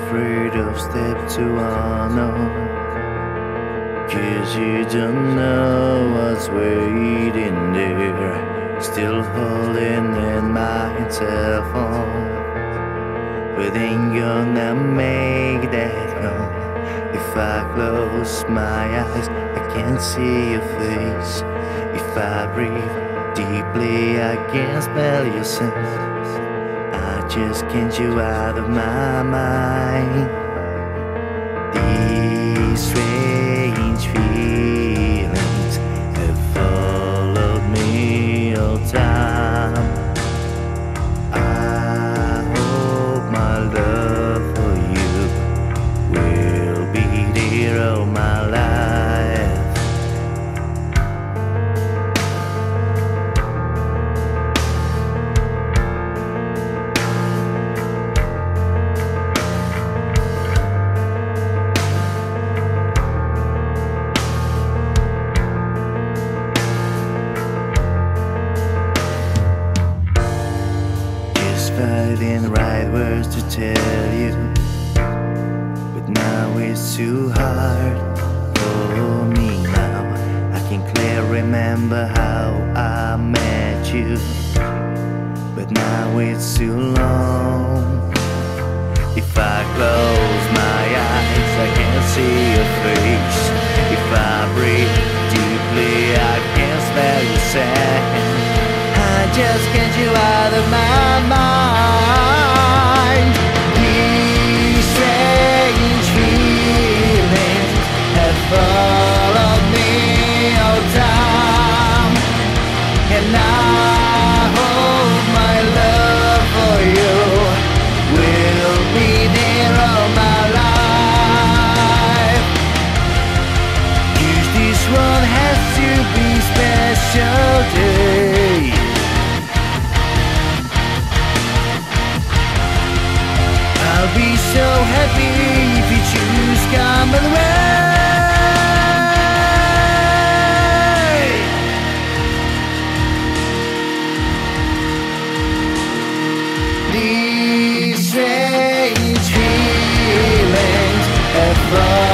afraid of step too unknown, 'cause you don't know what's waiting there. Still holding in my telephone, but ain't gonna make that home. If I close my eyes, I can't see your face. If I breathe deeply, I can smell your scent. I just can't you out of my mind. These strange feelings have followed me all time. I hope my love for you will be there all my life. Finding right words to tell you, but now it's too hard for me now. I can clearly remember how I met you, but now it's too long. If I close my eyes, I can't see your face. If I breathe deeply, I can smell your scent. I just can't you out of my mind. These strange feelings have followed me all time, and I hope my love for you will be there all my life. 'Cause this one has to be special day. I'll be so happy if you choose come my way. These strange feelings have